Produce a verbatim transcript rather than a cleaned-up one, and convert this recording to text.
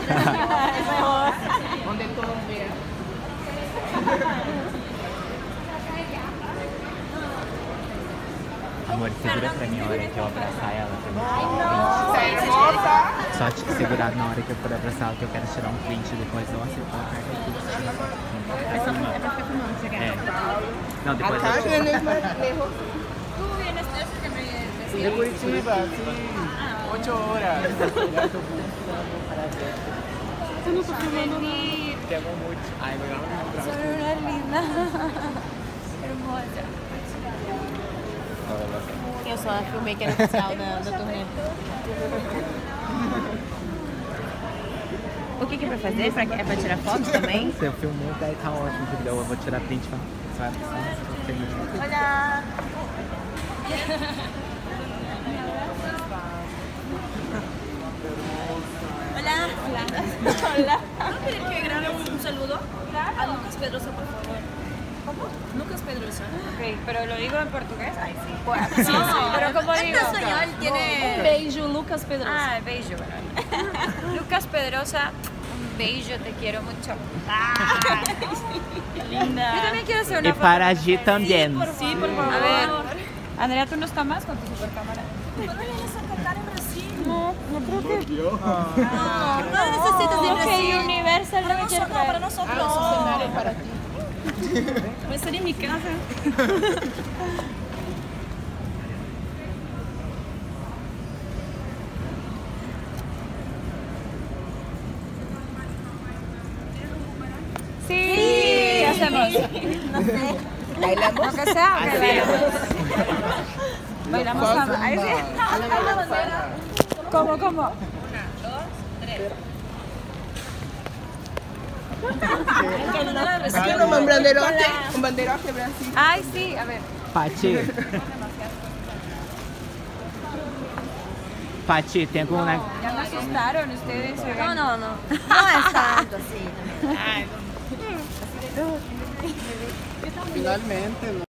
Donde todos vean. Amor, segura pra mim a hora que eu abraçar ela pra mim. Ai, nossa, é hermosa. Só te segurar na hora que eu for abraçar ela, que eu quero tirar um print depois. Nossa, eu colocar aqui. É só pra ficar filmando, você quer? É. Não, depois Acá eu te... viene el ¿Tú vienes de ese que me decías? de Curitiba, sí. Ocho horas. Tú no estás filmando nada. Te amo muito. Ai, meu nome é Soy una linda. Hermosa. Eu sou a filmmaker oficial da, da turnê. O que que é pra fazer? Pra, é pra tirar fotos também? Se eu filmou, daí tá ótimo, entendeu? Eu vou tirar print pra você. Olha! Hola. Hola. Hola. ¿No quieren que grabe un, un saludo? A Lucas Pedrosa, por favor. ¿Cómo? Lucas Pedrosa. Ok, pero lo digo en portugués. Ay, sí. Bueno, sí, No, sí. pero ¿cómo En digo? español tiene... Un beijo, Lucas Pedrosa. Ah, beijo. Lucas Pedrosa, un beijo, te quiero mucho. Ah, linda. Yo también quiero hacer una E foto para con Gi ustedes. também. Sí, por favor. A ver, Andrea, ¿tú no estás más con tu supercámara? ¿Cuándo vienes a cantar en Brasil? No, no creo que... No, no necesitas ir a Ok, Brasil. Universal no Para me quiero nosotros, para traer. nosotros. Ah, ese escenario para ti. Voy a estar en mi casa. Sí, ¿qué hacemos? No sé. ¿Bailamos? Lo que sea, ¿o qué? Bailamos Salsa, samba. Ahí sí. samba. ¿Cómo, cómo? Quiero un banderote, un banderote Brasil. Ay, sí, a ver. Paty. Paty, tem algum... né? Ya me asustaron ustedes. No, no, no. No es tanto así. Finalmente,